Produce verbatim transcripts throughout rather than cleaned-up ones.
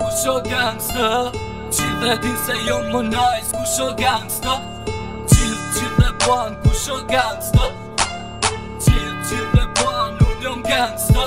kush o gangsta? Gjithë e din se jo më nice, kush o gangsta? Gjithë, gjithë e ban, kush o gangsta? Gjithë, gjithë e ban, unë jom gangsta.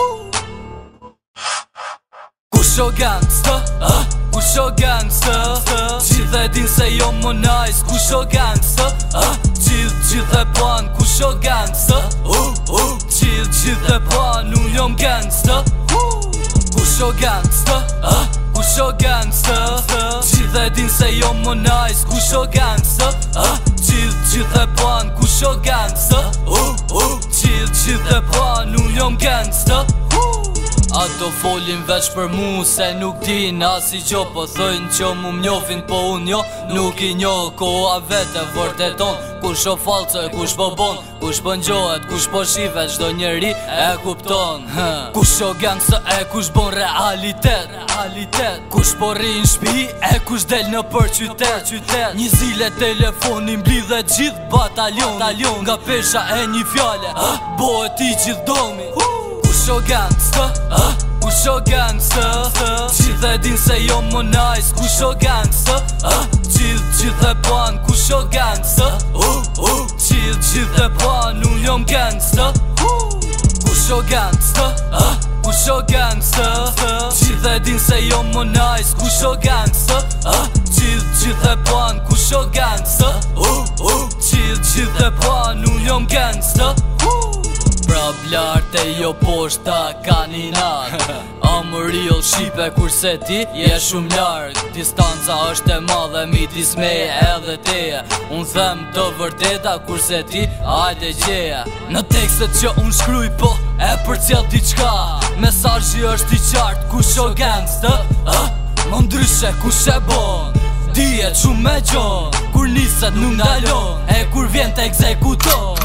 Kush o gangsta? Ah? Kush o gangsta? Gjithë e din se jo më nice, kush o gangsta? Ah? Gjithë, gjithë e ban, kush o gangsta? Uh, uh. Gjithë, gjithë e ban, unë jom gangsta. Kush o gangsta? Ah? Kush o gangsta? Gjithë e din se jo më nice, kush o gangsta? Ah? Gjithë, gjithë e ban, kush o gangsta? Uh, uh. Gjithë, gjithë e ban, unë jom gangsta. Ato folin veç për mu se nuk din as i gjo, po thojnë që mu m'njofin po unë jo. Nuk i njo koha vete vërteton, kush o falco e kush po bon, kush po njohet, kush po shive, çdo njeri e kupton. Kush o gangsta e kush bon realitet, realitet. Kush po rri në shpi e kush del në për qytet, qytet. Një zile telefonin mblidhe gjithë batalion, batalion. Nga pesha e një fjale, bohet i gjithë domi. Kush o gangsta? Ah? Kush o gangsta? Gjithë e din se jo më nice, kush o gangsta? Ah? Gjithë, gjithë e ban, kush o gangsta? Uh, uh. Gjithë, gjithë e ban, unë jom gangsta. Kush o gangsta? Ah? Kush o gangsta? Gjithë e din se jo më nice, kush o gangsta? Ah? Gjithë, gjithë e ban, kush o gangsta? Uh, uh. Gjithë, gjithë e ban, unë jom gangsta. Pra blarte jo poshta kaninat Amë real Shqipe kurse ti je shumë larg. Distanca është e madhe midis meje edhe teje. Unë them të vërteta kurse ti hajde gjeje. Në tekstet që unë shkruj po e përcjell diçka. Mesazhi është i qartë, kush o gangsta? Ah? Më ndryshe kush e bon, dihet shumë me gjon. Kur niset nuk ndalon, e kur vjen të ekzekuton.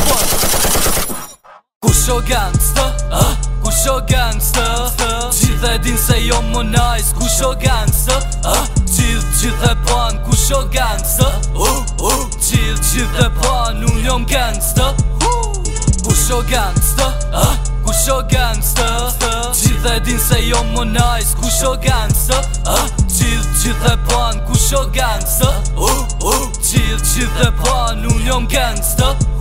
Kush o gangsta? Ah? Kush o gangsta? Gjithë e din se jo më nice, kush o gangsta? Ah? Gjithë, gjithë e ban, kush o gangsta? Uh, uh. Gjithë, gjithë e ban, unë jom gangsta. Kush o gangsta? Ah? Kush o gangsta? Gjithë e din se jo më nice, kush o gangsta? Ah? Gjithë, gjithë e ban, kush o gangsta? Uh, uh. Gjithë, gjithë e ban, unë jom gangsta.